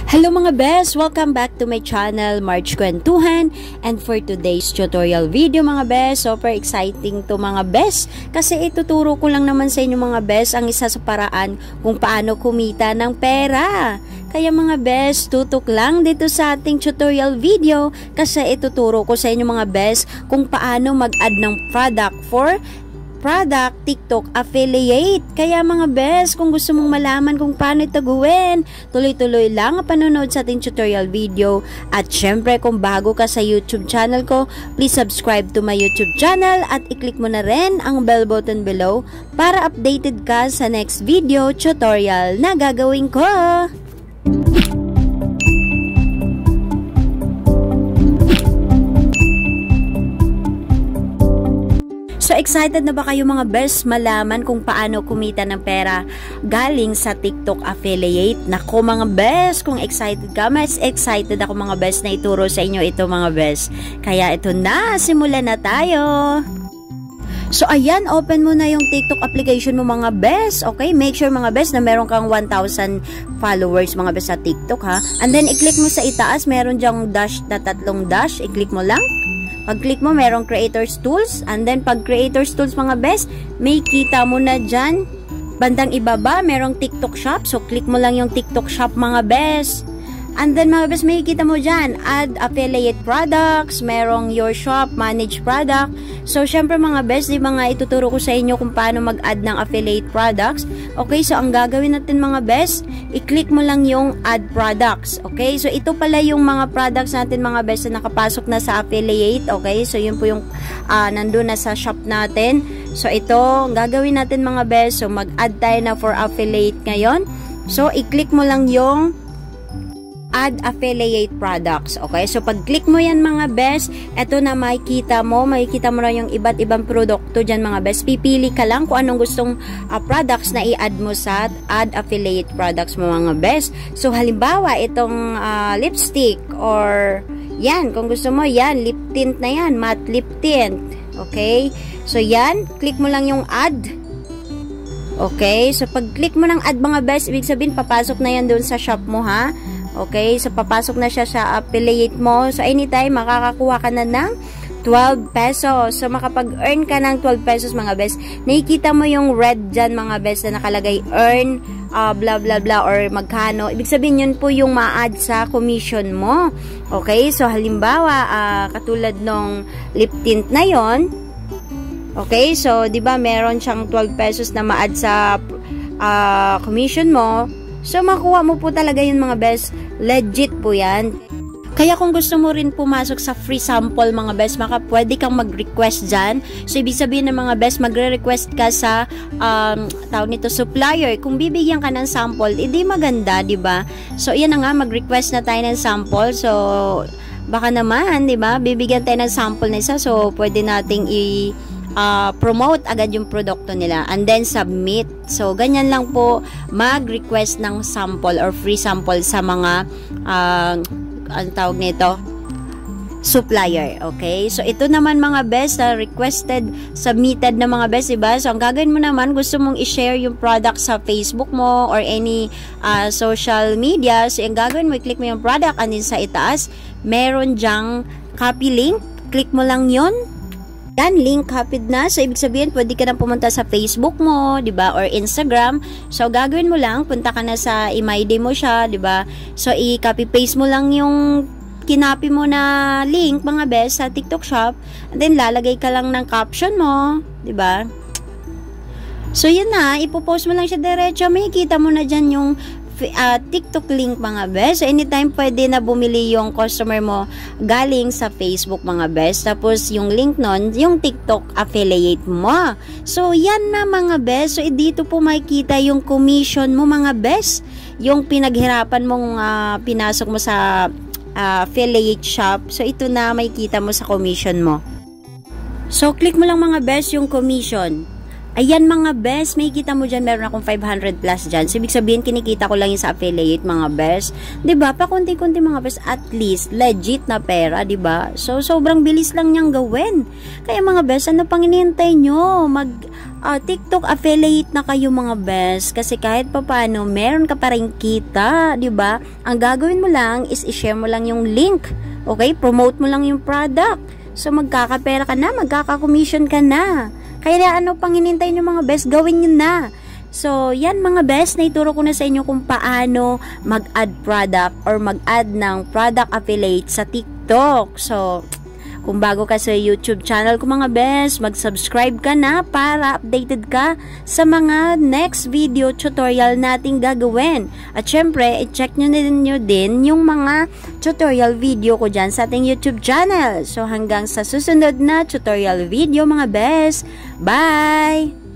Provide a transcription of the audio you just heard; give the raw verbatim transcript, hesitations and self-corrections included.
Hello mga best! Welcome back to my channel, March Kwentuhan. And for today's tutorial video mga best, super exciting to mga best. Kasi ituturo ko lang naman sa inyo mga best ang isa sa paraan kung paano kumita ng pera. Kaya mga best, tutok lang dito sa ating tutorial video kasi ituturo ko sa inyo mga best kung paano mag-add ng product for product TikTok affiliate. Kaya mga best, kung gusto mong malaman kung paano ito gawin, tuloy-tuloy lang ang panonood sa ating tutorial video. At syempre, kung bago ka sa YouTube channel ko, please subscribe to my YouTube channel at i-click mo na rin ang bell button below para updated ka sa next video tutorial na gagawin ko. So excited na ba kayo mga best malaman kung paano kumita ng pera galing sa TikTok affiliate? Nako mga best, kung excited ka, mas excited ako mga best na ituro sa inyo ito mga best. Kaya ito na, simulan na tayo! So ayan, open mo na yung TikTok application mo mga best. Okay, make sure mga best na meron kang one thousand followers mga best sa TikTok ha. And then i-click mo sa itaas, meron dyang dash na tatlong dash, i-click mo lang. Pag-click mo, merong Creators Tools. And then, pag Creators Tools, mga best, may kita mo na dyan. Bandang ibaba, merong TikTok Shop. So, click mo lang yung TikTok Shop, mga best. And then, mga best, may kita mo dyan. Add affiliate products. Merong Your Shop, Manage Product. So, syempre, mga best, di ba nga ituturo ko sa inyo kung paano mag-add ng affiliate products. Okay, so, ang gagawin natin, mga best, i-click mo lang yung Add Products. Okay, so, ito pala yung mga products natin, mga best, na nakapasok na sa affiliate. Okay, so, yun po yung uh, nandun na sa shop natin. So, ito, ang gagawin natin, mga best, so, mag-add tayo na for affiliate ngayon. So, i-click mo lang yung Add affiliate products. Okay? So, pag-click mo yan mga best, eto na makikita mo, makikita mo na yung iba't ibang produkto dyan mga best. Pipili ka lang kung anong gustong uh, products na i-add mo sa add affiliate products mo mga best. So, halimbawa, itong uh, lipstick or yan, kung gusto mo, yan, lip tint na yan, matte lip tint. Okay? So, yan, click mo lang yung add. Okay? So, pag-click mo ng add mga best, ibig sabihin, papasok na yan doon sa shop mo ha. Okay, so papasok na siya sa affiliate mo. So anytime makakakuha ka na ng twelve pesos. So makapag-earn ka ng twelve pesos mga best. Nakikita mo yung red dyan mga best na nakalagay earn uh, blah blah blah or magkano. Ibig sabihin yun po yung ma-add sa commission mo. Okay, so halimbawa uh, katulad nung lip tint na yon. Okay, so 'di ba meron siyang twelve pesos na ma-add sa uh, commission mo. So, makuha mo po talaga yun mga best. Legit po yan. Kaya kung gusto mo rin pumasok sa free sample mga best, maka pwede kang mag-request dyan. So, ibig sabihin ng mga best, magre-request ka sa um, tawag nito, supplier. Kung bibigyan ka ng sample, edi maganda, di ba? So, yan na nga, mag-request na tayo ng sample. So, baka naman, di ba? Bibigyan tayo ng sample na isa. So, pwede nating i- Uh, promote agad yung produkto nila and then submit. So, ganyan lang po mag-request ng sample or free sample sa mga uh, ang tawag nito supplier. Okay? So, ito naman mga best na uh, requested, submitted na mga best, diba? So, ang gagawin mo naman, gusto mong i-share yung product sa Facebook mo or any uh, social media. So, ang gagawin mo, i-click mo yung product and then sa itaas, meron dyang copy link. Click mo lang yon. Yan, link copied na. So, ibig sabihin, pwede ka na pumunta sa Facebook mo, di ba? Or Instagram. So, gagawin mo lang, punta ka na sa I M I D mo siya, di ba? So, i-copy-paste mo lang yung kinapi mo na link, mga best, sa TikTok Shop. And then, lalagay ka lang ng caption mo, di ba? So, yun na. Ipopost mo lang siya diretso. May kita mo na dyan yung Uh, TikTok link mga best. So, anytime pwede na bumili yung customer mo galing sa Facebook mga best. Tapos, yung link nun, yung TikTok affiliate mo. So, yan na mga best. So, dito po makikita yung commission mo mga best. Yung pinaghirapan mong uh, pinasok mo sa uh, affiliate shop. So, ito na makikita mo sa commission mo. So, click mo lang mga best yung commission. Ayan mga best, may kita mo dyan, meron akong five hundred plus dyan. So, ibig sabihin, kinikita ko lang yung sa affiliate mga best. Diba? Pa konti-konti mga best, at least, legit na pera, diba? So, sobrang bilis lang niyang gawin. Kaya mga best, ano pang inihintay nyo? Mag, uh, TikTok affiliate na kayo mga best. Kasi kahit pa paano, meron ka pa rin kita, diba? Ang gagawin mo lang is i-share mo lang yung link. Okay? Promote mo lang yung product. So, magkakapera ka na, magkaka-commission ka na. Kaya ano pang hinintay nyo mga best, gawin nyo na. So, yan mga best, naituro ko na sa inyo kung paano mag-add product or mag-add ng product affiliate sa TikTok. So, kung bago ka sa YouTube channel ko mga best, mag-subscribe ka na para updated ka sa mga next video tutorial nating gagawin. At syempre, i-check nyo na din, nyo din yung mga tutorial video ko dyan sa ating YouTube channel. So hanggang sa susunod na tutorial video mga best, bye!